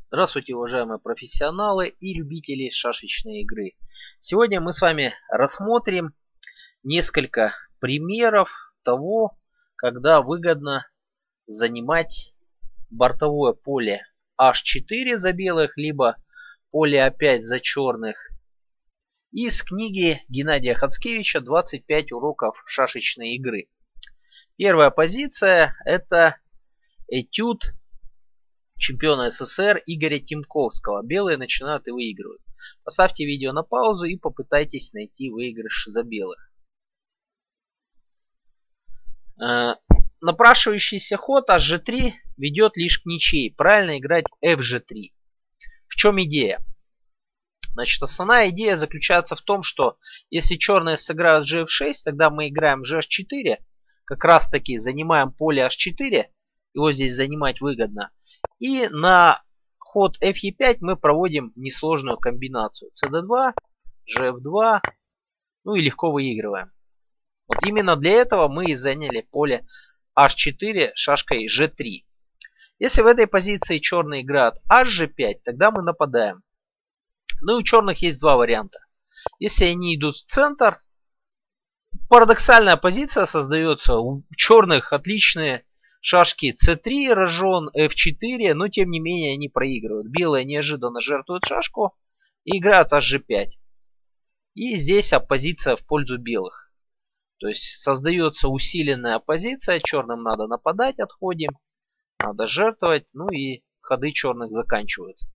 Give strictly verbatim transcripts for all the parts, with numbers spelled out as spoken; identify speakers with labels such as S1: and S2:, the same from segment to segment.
S1: Здравствуйте, уважаемые профессионалы и любители шашечной игры. Сегодня мы с вами рассмотрим несколько примеров того, когда выгодно занимать бортовое поле аш четыре за белых, либо поле а пять за черных. Из книги Геннадия Хацкевича «двадцать пять уроков шашечной игры». Первая позиция – это этюд чемпиона СССР Игоря Тимковского. Белые начинают и выигрывают. Поставьте видео на паузу и попытайтесь найти выигрыш за белых. Напрашивающийся ход аш же три ведет лишь к ничьей. Правильно играть эф же три. В чем идея? Значит, основная идея заключается в том, что если черные сыграют же эф шесть, тогда мы играем же аш четыре. Как раз таки занимаем поле аш четыре. Его здесь занимать выгодно. И на ход эф е пять мы проводим несложную комбинацию. цэ дэ два, же эф два. Ну и легко выигрываем. Вот именно для этого мы и заняли поле аш четыре шашкой же три. Если в этой позиции черные играют аш же пять, тогда мы нападаем. Ну и у черных есть два варианта. Если они идут в центр, парадоксальная позиция создается. У черных отличные шашки цэ три, рожон, эф четыре, но тем не менее они проигрывают. Белые неожиданно жертвуют шашку и играют аш же пять. И здесь оппозиция в пользу белых. То есть создается усиленная оппозиция. Черным надо нападать, отходим. Надо жертвовать. Ну и ходы черных заканчиваются.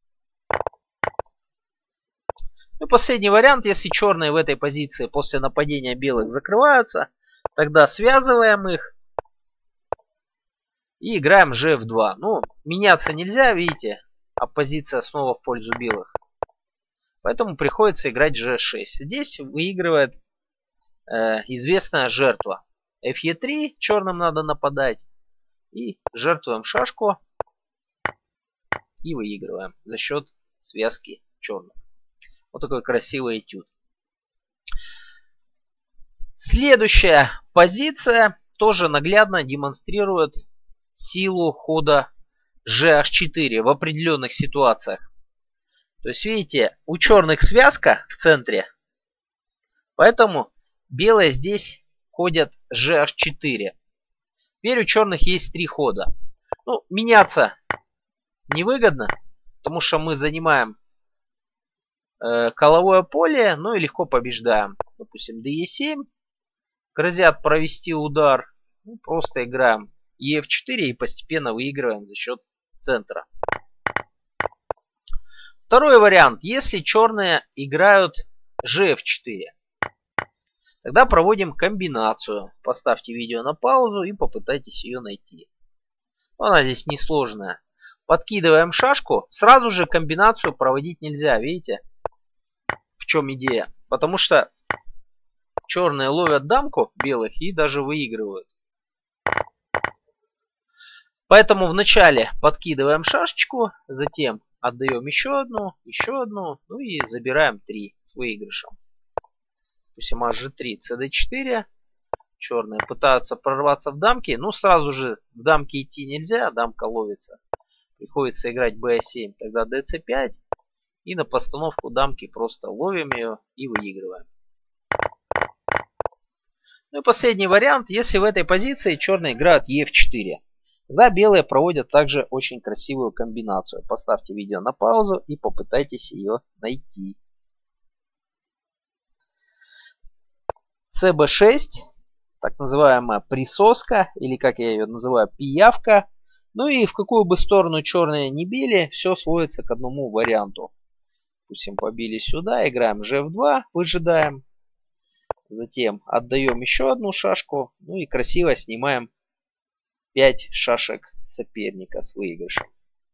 S1: И последний вариант. Если черные в этой позиции после нападения белых закрываются, тогда связываем их. И играем же эф два. Ну, меняться нельзя, видите. Оппозиция снова в пользу белых. Поэтому приходится играть же шесть. Здесь выигрывает э, известная жертва. эф е три. Черным надо нападать. И жертвуем шашку. И выигрываем за счет связки черных. Вот такой красивый этюд. Следующая позиция тоже наглядно демонстрирует силу хода же аш четыре в определенных ситуациях. То есть, видите, у черных связка в центре. Поэтому белые здесь ходят же аш четыре. Теперь у черных есть три хода. Ну, меняться невыгодно, потому что мы занимаем э, коловое поле, ну и легко побеждаем. Допустим, дэ е семь. Грозят провести удар. Ну, просто играем и эф четыре и постепенно выигрываем за счет центра. Второй вариант. Если черные играют же эф четыре, тогда проводим комбинацию. Поставьте видео на паузу и попытайтесь ее найти. Она здесь несложная. Подкидываем шашку. Сразу же комбинацию проводить нельзя. Видите, в чем идея? Потому что черные ловят дамку белых и даже выигрывают. Поэтому вначале подкидываем шашечку, затем отдаем еще одну, еще одну, ну и забираем три с выигрышем. Допустим, аш же три, цэ дэ четыре. Черные пытаются прорваться в дамки, но сразу же в дамки идти нельзя, дамка ловится. Приходится играть бэ семь, тогда дэ цэ пять. И на постановку дамки просто ловим ее и выигрываем. Ну и последний вариант, если в этой позиции черные играют е эф четыре. Тогда белые проводят также очень красивую комбинацию. Поставьте видео на паузу и попытайтесь ее найти. цэ бэ шесть, так называемая присоска, или как я ее называю, пиявка. Ну и в какую бы сторону черные не били, все сводится к одному варианту. Допустим, побили сюда, играем же эф два, выжидаем. Затем отдаем еще одну шашку, ну и красиво снимаем пять шашек соперника с выигрышем.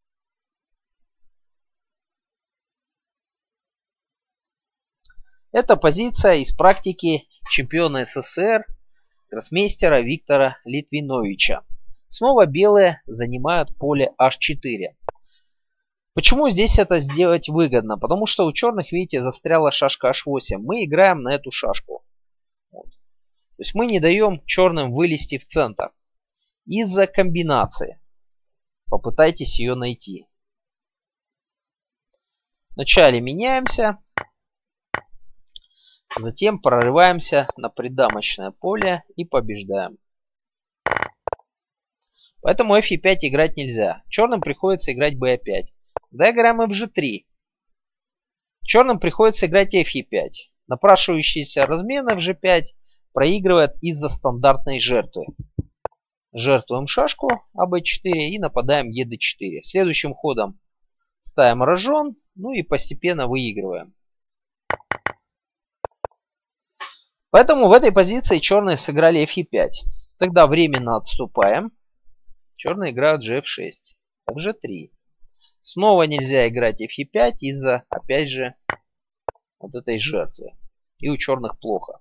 S1: Это позиция из практики чемпиона эс эс эс эр, гроссмейстера Виктора Литвиновича. Снова белые занимают поле аш четыре. Почему здесь это сделать выгодно? Потому что у черных, видите, застряла шашка аш восемь. Мы играем на эту шашку. Вот. То есть мы не даем черным вылезти в центр. Из-за комбинации. Попытайтесь ее найти. Вначале меняемся. Затем прорываемся на придамочное поле и побеждаем. Поэтому эф е пять играть нельзя. Черным приходится играть бэ е пять. Тогда играем эф же три. Черным приходится играть эф е пять. Напрашивающийся размен эф же пять проигрывает из-за стандартной жертвы. Жертвуем шашку а бэ четыре и нападаем е дэ четыре. Следующим ходом ставим рожон, ну и постепенно выигрываем. Поэтому в этой позиции черные сыграли эф е пять. Тогда временно отступаем. Черные играют же эф шесть. эф же три. Снова нельзя играть эф е пять из-за, опять же, вот этой жертвы. И у черных плохо.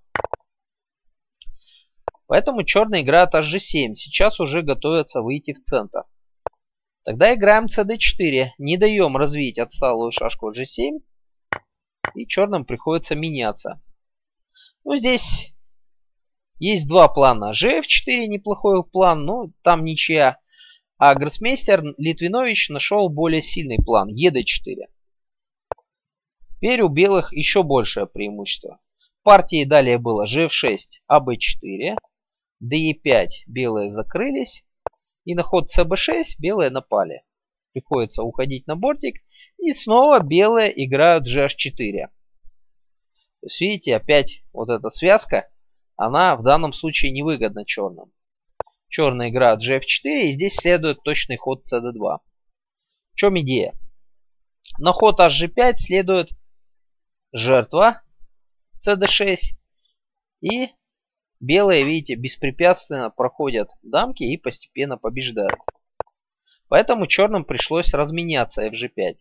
S1: Поэтому черные играют аш же семь. Сейчас уже готовятся выйти в центр. Тогда играем цэ дэ четыре. Не даем развить отсталую шашку же семь. И черным приходится меняться. Ну, здесь есть два плана. же эф четыре неплохой план, но там ничья. А гроссмейстер Литвинович нашел более сильный план. е дэ четыре. Теперь у белых еще большее преимущество. В партии далее было же эф шесть, а бэ четыре. дэ е пять белые закрылись. И на ход цэ бэ шесть белые напали. Приходится уходить на бортик. И снова белые играют же аш четыре. То есть, видите, опять вот эта связка, она в данном случае невыгодна черным. Черные играют же эф четыре, и здесь следует точный ход цэ дэ два. В чем идея? На ход аш же пять следует жертва цэ дэ шесть. И белые, видите, беспрепятственно проходят дамки и постепенно побеждают. Поэтому черным пришлось разменяться эф же пять.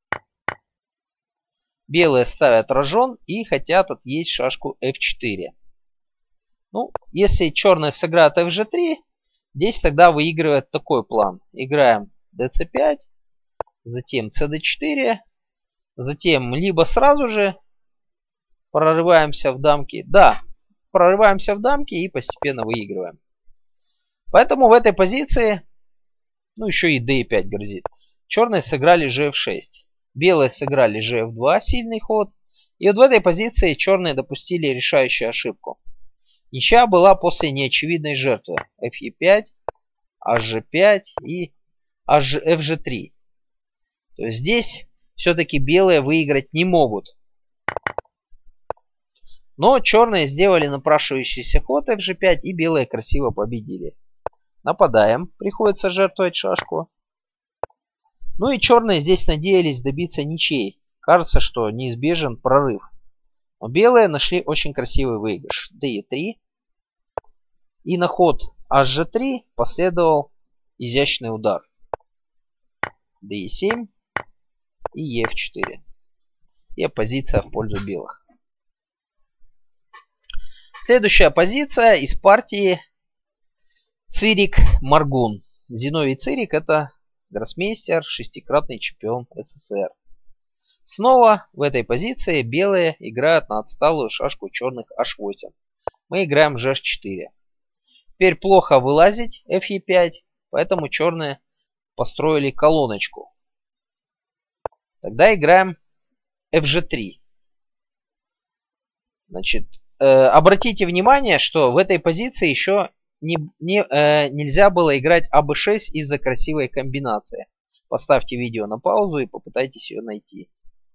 S1: Белые ставят рожон и хотят отъесть шашку эф четыре. Ну, если черные сыграют эф же три, здесь тогда выигрывает такой план. Играем дэ цэ пять, затем цэ дэ четыре, затем либо сразу же прорываемся в дамки. Да, прорываемся в дамки и постепенно выигрываем. Поэтому в этой позиции, ну еще и дэ е пять грозит. Черные сыграли же эф шесть. Белые сыграли же эф два, сильный ход. И вот в этой позиции черные допустили решающую ошибку. Ничья была после неочевидной жертвы. эф е пять, аш же пять и эф же три. То есть здесь все-таки белые выиграть не могут. Но черные сделали напрашивающийся ход эф же пять и белые красиво победили. Нападаем. Приходится жертвовать шашку. Ну и черные здесь надеялись добиться ничей. Кажется, что неизбежен прорыв. Но белые нашли очень красивый выигрыш. дэ е три. И на ход аш же три последовал изящный удар. дэ е семь и е эф четыре. И оппозиция в пользу белых. Следующая позиция из партии Цирик-Маргун. Зиновий Цирик — это гроссмейстер, шестикратный чемпион эс эс эс эр. Снова в этой позиции белые играют на отсталую шашку черных аш восемь. Мы играем же аш четыре. Теперь плохо вылазить эф е пять, поэтому черные построили колоночку. Тогда играем эф же три. Значит, э, обратите внимание, что в этой позиции еще Не, не, э, нельзя было играть а бэ шесть из-за красивой комбинации. Поставьте видео на паузу и попытайтесь ее найти.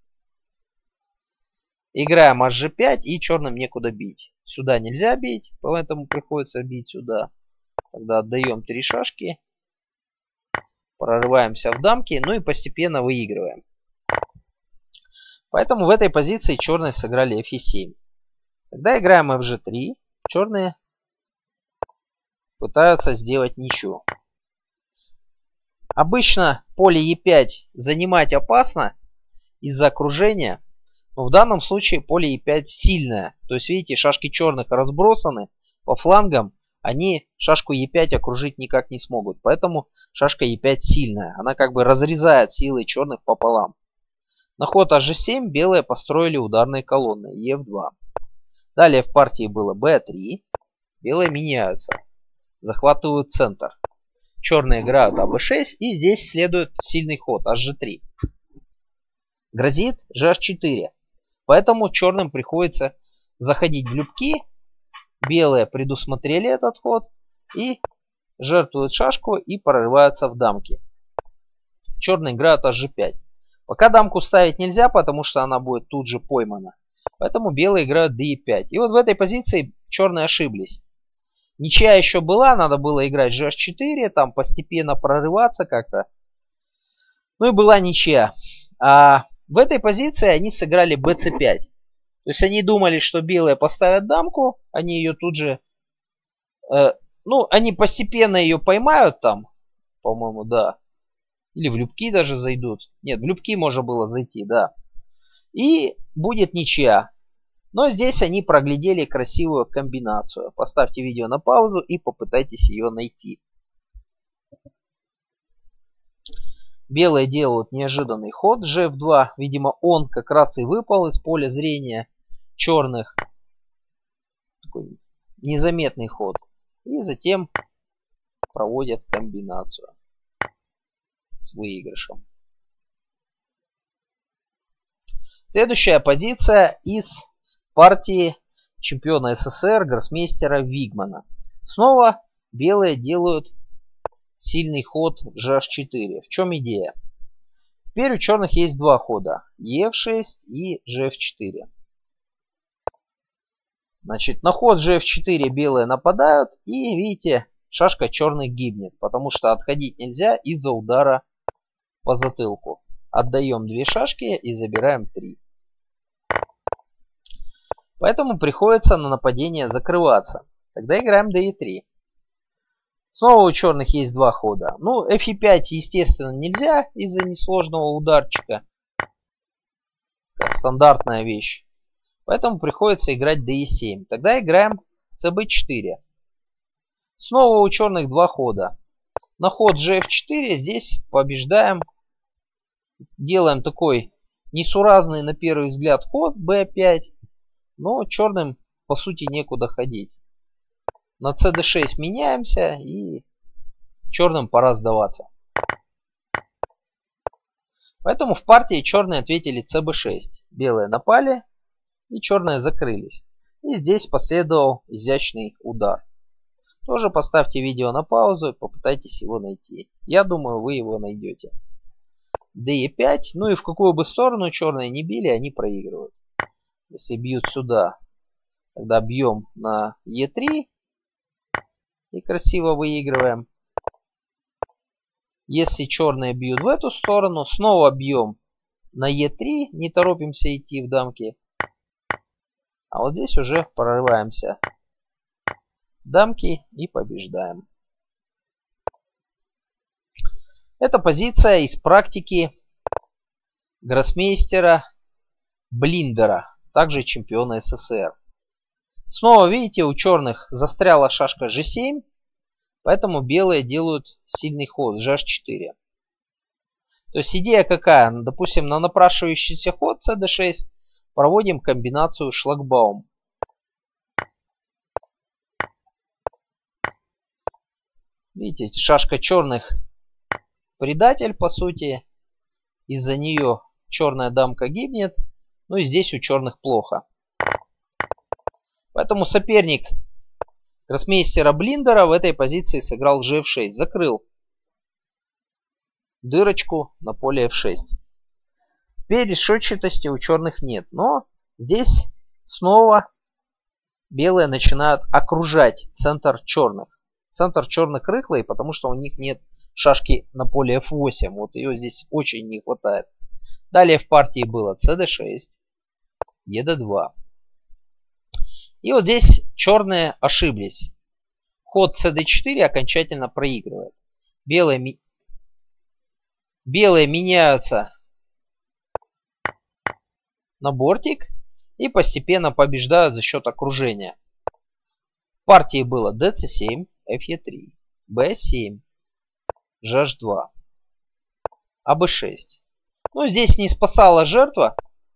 S1: Играем аш же пять и черным некуда бить. Сюда нельзя бить, поэтому приходится бить сюда. Тогда отдаем три шашки. Прорываемся в дамки, ну и постепенно выигрываем. Поэтому в этой позиции черные сыграли эф е семь. Тогда играем эф же три. Черные пытаются сделать ничью. Обычно поле е пять занимать опасно из-за окружения. Но в данном случае поле е пять сильное. То есть, видите, шашки черных разбросаны по флангам. Они шашку е пять окружить никак не смогут. Поэтому шашка е пять сильная. Она как бы разрезает силы черных пополам. На ход аш же семь белые построили ударные колонны. е эф два. Далее в партии было бэ три. Белые меняются. Захватывают центр. Черные играют а бэ шесть. И здесь следует сильный ход аш же три. грозит же аш четыре. Поэтому черным приходится заходить в любки. Белые предусмотрели этот ход и жертвуют шашку и прорываются в дамки. Черные играют аш же пять. Пока дамку ставить нельзя, потому что она будет тут же поймана. Поэтому белые играют дэ е пять. И вот в этой позиции черные ошиблись. Ничья еще была, надо было играть же аш четыре, там постепенно прорываться как-то. Ну и была ничья. А в этой позиции они сыграли бэ цэ пять. То есть они думали, что белые поставят дамку, они ее тут же... Э, ну, они постепенно ее поймают там, по-моему, да. Или в любки даже зайдут. Нет, в любки можно было зайти, да. И будет ничья. Но здесь они проглядели красивую комбинацию. Поставьте видео на паузу и попытайтесь ее найти. Белые делают неожиданный ход же эф два. Видимо, он как раз и выпал из поля зрения черных. Такой незаметный ход. И затем проводят комбинацию с выигрышем. Следующая позиция из партии чемпиона эс эс эс эр гроссмейстера Вигмана. Снова белые делают сильный ход же аш четыре. В чем идея? Теперь у черных есть два хода. е эф шесть и же эф четыре. Значит, на ход же эф четыре белые нападают. И видите, шашка черных гибнет. Потому что отходить нельзя из-за удара по затылку. Отдаем две шашки и забираем три. Поэтому приходится на нападение закрываться. Тогда играем дэ е три. Снова у черных есть два хода. Ну, эф е пять, естественно, нельзя из-за несложного ударчика. Как стандартная вещь. Поэтому приходится играть дэ е семь. Тогда играем цэ бэ четыре. Снова у черных два хода. На ход же эф четыре здесь побеждаем. Делаем такой несуразный на первый взгляд ход бэ пять. Но черным по сути некуда ходить. На цэ дэ шесть меняемся и черным пора сдаваться. Поэтому в партии черные ответили цэ бэ шесть. Белые напали и черные закрылись. И здесь последовал изящный удар. Тоже поставьте видео на паузу и попытайтесь его найти. Я думаю, вы его найдете. дэ е пять. Ну и в какую бы сторону черные не били, они проигрывают. Если бьют сюда, тогда бьем на е три. И красиво выигрываем. Если черные бьют в эту сторону, снова бьем на е три. Не торопимся идти в дамки. А вот здесь уже прорываемся в дамки и побеждаем. Это позиция из практики гроссмейстера Блиндера, также чемпиона эс эс эс эр. Снова, видите, у черных застряла шашка же семь, поэтому белые делают сильный ход же аш четыре. То есть идея какая? Допустим, на напрашивающийся ход цэ дэ шесть проводим комбинацию шлагбаум. Видите, шашка черных предатель, по сути. Из-за нее черная дамка гибнет. Ну и здесь у черных плохо. Поэтому соперник гроссмейстера Блиндера в этой позиции сыграл же эф шесть. Закрыл дырочку на поле эф шесть. Теперь решетчатости у черных нет. Но здесь снова белые начинают окружать центр черных. Центр черных рыхлый, потому что у них нет шашки на поле эф восемь. Вот ее здесь очень не хватает. Далее в партии было цэ дэ шесть, е дэ два. И вот здесь черные ошиблись. Ход цэ дэ четыре окончательно проигрывает. Белые, ми... Белые меняются на бортик и постепенно побеждают за счет окружения. В партии было дэ цэ семь, эф е три, бэ семь, же аш два, а бэ шесть. Ну, здесь не спасала жертва.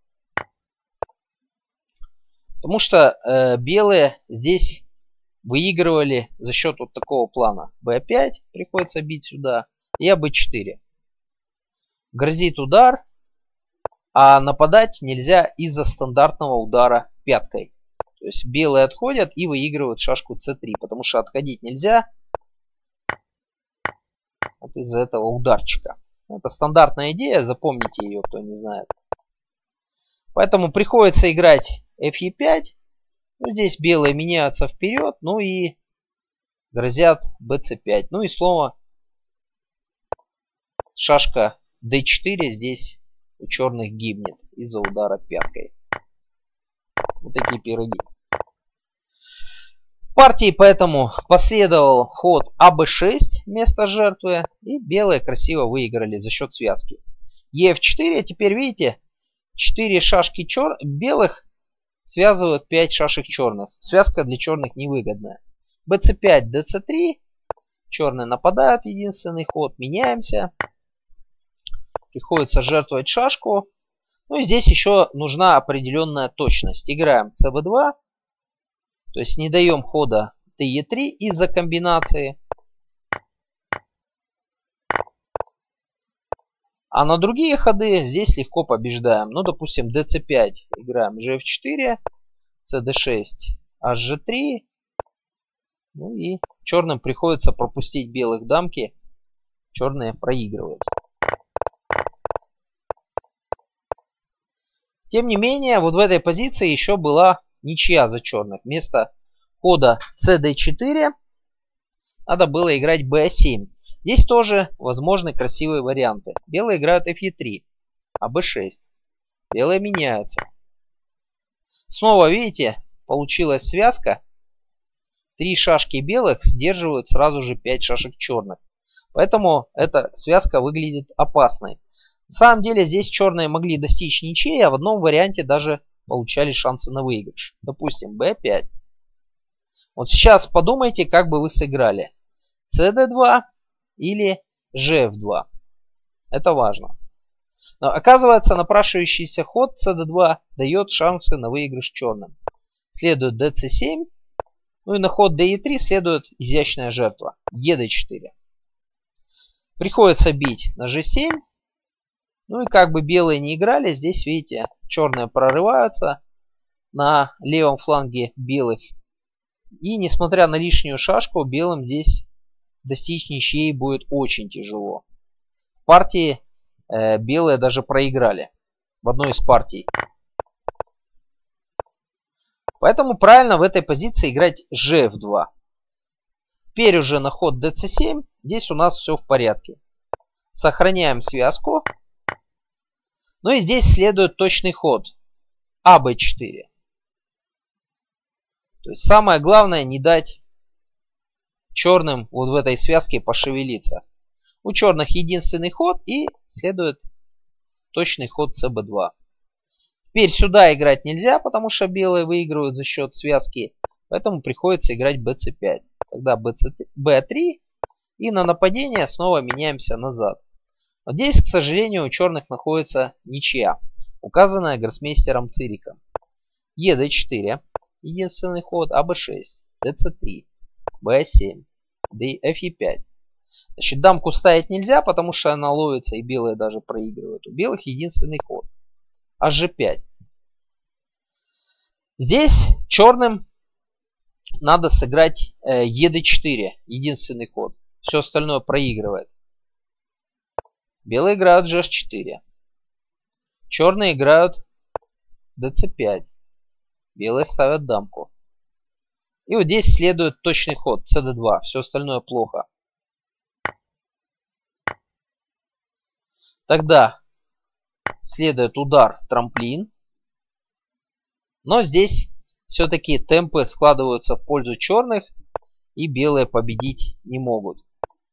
S1: Потому что э, белые здесь выигрывали за счет вот такого плана. бэ пять приходится бить сюда. И а бэ четыре. Грозит удар. А нападать нельзя из-за стандартного удара пяткой. То есть белые отходят и выигрывают шашку цэ три. Потому что отходить нельзя. Вот из-за этого ударчика. Это стандартная идея, запомните ее, кто не знает. Поэтому приходится играть эф е пять. Ну, здесь белые меняются вперед, ну и грозят бэ цэ пять. Ну и снова шашка дэ четыре здесь у черных гибнет из-за удара пяткой. Вот такие пироги. В партии поэтому последовал ход а бэ шесть вместо жертвы. И белые красиво выиграли за счет связки. е эф четыре. Теперь видите, четыре шашки чер... белых связывают пять шашек черных. Связка для черных невыгодная. бэ цэ пять, дэ цэ три. Черные нападают. Единственный ход. Меняемся. Приходится жертвовать шашку. Ну и здесь еще нужна определенная точность. Играем цэ бэ два. То есть не даем хода дэ е три из-за комбинации. А на другие ходы здесь легко побеждаем. Ну, допустим, дэ цэ пять. Играем жэ эф четыре, цэ дэ шесть, аш же три. Ну и черным приходится пропустить белых дамки. Черные проигрывают. Тем не менее, вот в этой позиции еще была ничья за черных. Вместо хода цэ дэ четыре надо было играть бэ семь. Здесь тоже возможны красивые варианты. Белые играют эф е три, а бэ шесть. Белые меняются. Снова, видите, получилась связка. Три шашки белых сдерживают сразу же пять шашек черных. Поэтому эта связка выглядит опасной. На самом деле здесь черные могли достичь ничьей, а в одном варианте даже получали шансы на выигрыш. Допустим, бэ пять. Вот сейчас подумайте, как бы вы сыграли. цэ дэ два или жэ эф два. Это важно. Но оказывается, напрашивающийся ход цэ дэ два дает шансы на выигрыш черным. Следует дэ цэ семь. Ну и на ход дэ е три следует изящная жертва. е дэ четыре. Приходится бить на жэ семь. Ну и как бы белые не играли, здесь, видите, черные прорываются на левом фланге белых. И несмотря на лишнюю шашку, белым здесь достичь ничьей будет очень тяжело. В партии э, белые даже проиграли. В одной из партий. Поэтому правильно в этой позиции играть жэ эф два. Теперь уже на ход дэ цэ семь. Здесь у нас все в порядке. Сохраняем связку. Ну и здесь следует точный ход. а бэ четыре. То есть самое главное не дать черным вот в этой связке пошевелиться. У черных единственный ход и следует точный ход цэ бэ два. Теперь сюда играть нельзя, потому что белые выигрывают за счет связки. Поэтому приходится играть бэ цэ пять. Тогда бэ три. И на нападение снова меняемся назад. Но здесь, к сожалению, у черных находится ничья, указанная гроссмейстером Цириком. е дэ четыре. Единственный ход. а бэ шесть. дэ цэ три. бэ семь. эф е пять. Значит, дамку ставить нельзя, потому что она ловится и белые даже проигрывают. У белых единственный ход. аш же пять. Здесь черным надо сыграть э, е дэ четыре. Единственный ход. Все остальное проигрывает. Белые играют жэ эш четыре. Черные играют дэ цэ пять. Белые ставят дамку. И вот здесь следует точный ход цэ дэ два. Все остальное плохо. Тогда следует удар трамплин. Но здесь все-таки темпы складываются в пользу черных. И белые победить не могут.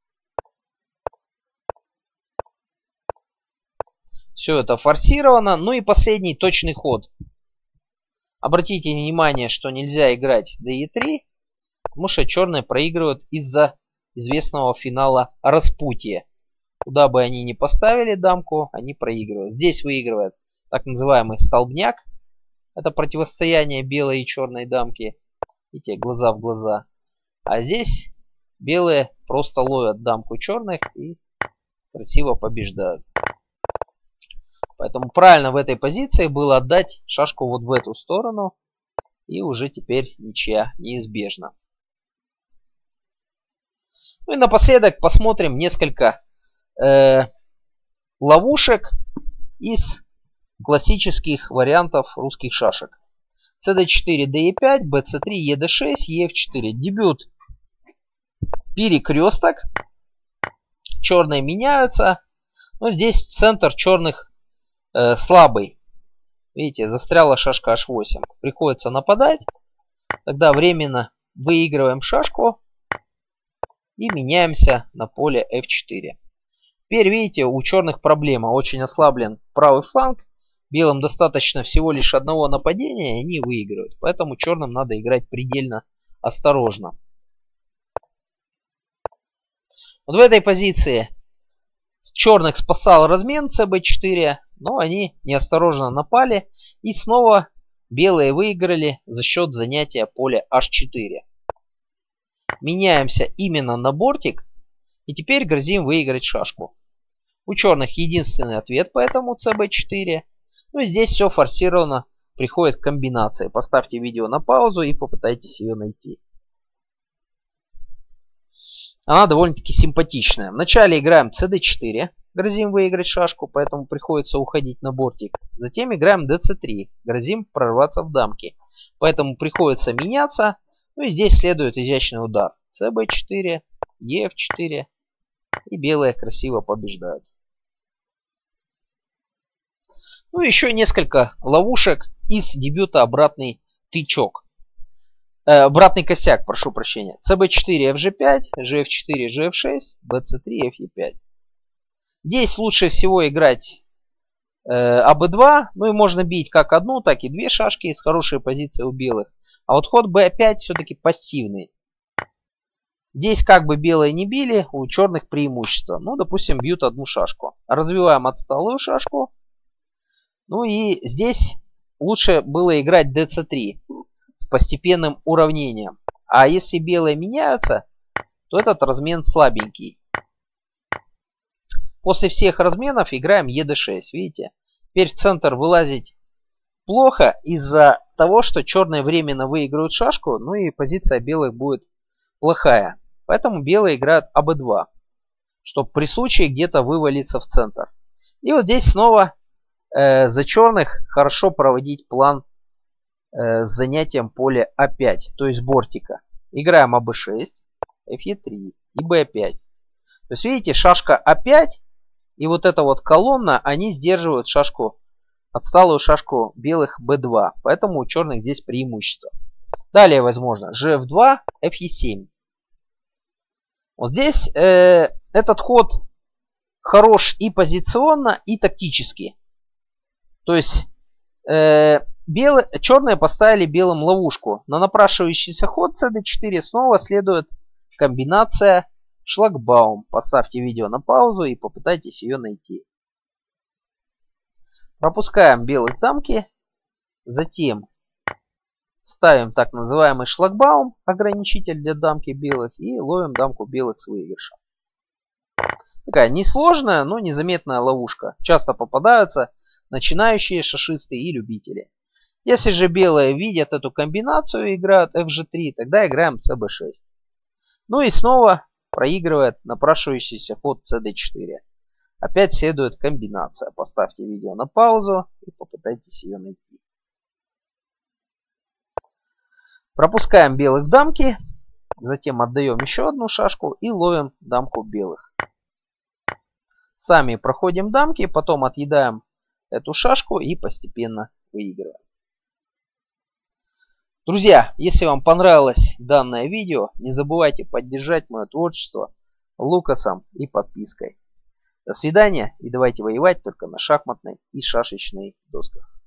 S1: Все это форсировано. Ну и последний точный ход. Обратите внимание, что нельзя играть дэ е три. Потому что черные проигрывают из-за известного финала распутья. Куда бы они ни поставили дамку, они проигрывают. Здесь выигрывает так называемый столбняк. Это противостояние белой и черной дамки. Видите, глаза в глаза. А здесь белые просто ловят дамку черных и красиво побеждают. Поэтому правильно в этой позиции было отдать шашку вот в эту сторону. И уже теперь ничья неизбежна. Ну и напоследок посмотрим несколько э, ловушек из классических вариантов русских шашек. цэ дэ четыре, дэ е пять, бэ цэ три, е дэ шесть, е эф четыре. Дебют перекресток. Черные меняются. Но здесь центр черных э, слабый. Видите, застряла шашка аш восемь. Приходится нападать. Тогда временно выигрываем шашку. И меняемся на поле эф четыре. Теперь видите, у черных проблема. Очень ослаблен правый фланг. Белым достаточно всего лишь одного нападения, и они выигрывают. Поэтому черным надо играть предельно осторожно. Вот в этой позиции черных спасал размен цэ бэ четыре, но они неосторожно напали. И снова белые выиграли за счет занятия поля аш четыре. Меняемся именно на бортик. И теперь грозим выиграть шашку. У черных единственный ответ по этому цэ бэ четыре. Ну и здесь все форсировано. Приходит к комбинации. Поставьте видео на паузу и попытайтесь ее найти. Она довольно-таки симпатичная. Вначале играем цэ дэ четыре. Грозим выиграть шашку, поэтому приходится уходить на бортик. Затем играем дэ цэ три. Грозим прорваться в дамки. Поэтому приходится меняться. Ну и здесь следует изящный удар. цэ бэ четыре, е эф четыре. И белые красиво побеждают. Ну и еще несколько ловушек из дебюта обратный тычок. Э, обратный косяк, прошу прощения. цэ бэ четыре, эф жэ пять, жэ эф четыре, жэ эф шесть, бэ цэ три, эф е пять. Здесь лучше всего играть э, а бэ два. Ну и можно бить как одну, так и две шашки из хорошей позиции у белых. А вот ход бэ пять все-таки пассивный. Здесь как бы белые не били, у черных преимущество. Ну, допустим, бьют одну шашку. Развиваем отсталую шашку. Ну и здесь лучше было играть дэ цэ три с постепенным уравнением. А если белые меняются, то этот размен слабенький. После всех разменов играем е дэ шесть. Видите? Теперь в центр вылазить плохо из-за того, что черные временно выиграют шашку. Ну и позиция белых будет плохая. Поэтому белые играют а бэ два. Чтобы при случае где-то вывалиться в центр. И вот здесь снова э, за черных хорошо проводить план э, с занятием поля а пять. То есть бортика. Играем а бэ шесть, эф е три и бэ пять. То есть видите, шашка а пять и вот эта вот колонна, они сдерживают шашку, отсталую шашку белых бэ два. Поэтому у черных здесь преимущество. Далее возможно жэ эф два, эф е семь. Вот здесь э, этот ход хорош и позиционно, и тактически. То есть э, белые, черные поставили белым ловушку. На напрашивающийся ход цэ дэ четыре снова следует комбинация шлагбаум. Поставьте видео на паузу и попытайтесь ее найти. Пропускаем белых дамки. Затем ставим так называемый шлагбаум, ограничитель для дамки белых, и ловим дамку белых с выигрышем. Такая несложная, но незаметная ловушка. Часто попадаются начинающие шашисты и любители. Если же белые видят эту комбинацию и играют эф жэ три, тогда играем цэ бэ шесть. Ну и снова проигрывает напрашивающийся ход цэ дэ четыре. Опять следует комбинация. Поставьте видео на паузу и попытайтесь ее найти. Пропускаем белых в дамки. Затем отдаем еще одну шашку и ловим дамку белых. Сами проходим дамки, потом отъедаем эту шашку и постепенно выигрываем. Друзья, если вам понравилось данное видео, не забывайте поддержать мое творчество лукасом и подпиской. До свидания и давайте воевать только на шахматной и шашечной досках.